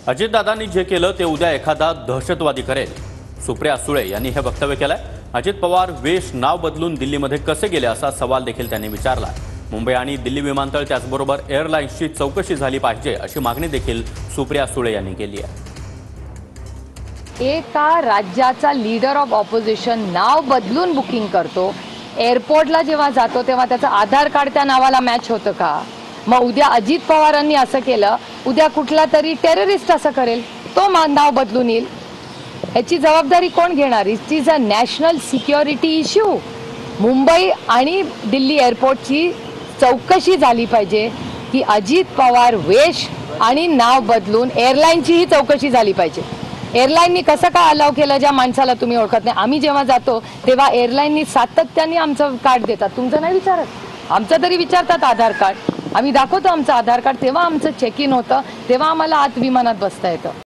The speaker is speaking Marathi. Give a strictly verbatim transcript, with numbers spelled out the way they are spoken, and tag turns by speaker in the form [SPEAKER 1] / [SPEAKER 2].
[SPEAKER 1] अजितदादांनी जे केलं ते उद्या एखादा दहशतवादी करेल, सुप्रिया सुळे यांनी हे वक्तव्य केलंय। अजित पवार वेश नाव बदलून दिल्लीमध्ये कसे गेले असा सवाल देखील त्यांनी विचारला। मुंबई आणि दिल्ली विमानतळ त्याचबरोबर एअरलाइन्सची चौकशी झाली पाहिजे अशी मागणी देखील सुप्रिया सुळे यांनी केली आहे।
[SPEAKER 2] एका राज्याचा लीडर ऑफ ऑपोजिशन नाव बदलून बुकिंग करतो, एअरपोर्टला जेव्हा जातो तेव्हा त्याचं आधार कार्ड त्या नावाला मॅच होतं का? मग उद्या अजित पवारांनी असं केलं, उद्या कुठला तरी टेररिस्ट असं करेल, तो नाव बदलून येईल, याची जबाबदारी कोण घेणार? It is a national security issue. Mumbai आणि दिल्ली एअरपोर्टची चौकशी झाली पाहिजे की अजित पवार वेश आणि नाव बदलून एअरलाईनचीही चौकशी झाली पाहिजे। एअरलाईननी कसं काय अलाव केलं ज्या माणसाला तुम्ही ओळखत नाही? आम्ही जेव्हा जातो तेव्हा एअरलाईननी सातत्याने आमचं कार्ड देतात, तुमचं नाही विचारत, आमचं तरी विचारतात आधार कार्ड। आम्ही दाखवतो आमचं आधार कार्ड, तेव्हा आमचं चेक इन होतं, तेव्हा आम्हाला आत विमानात बसता येतं।